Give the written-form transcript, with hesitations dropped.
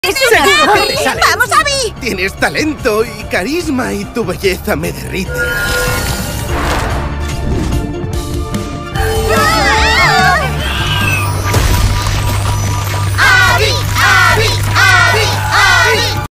¡Seguro que te sale! ¡Vamos, Abby! Tienes talento y carisma y tu belleza me derrite.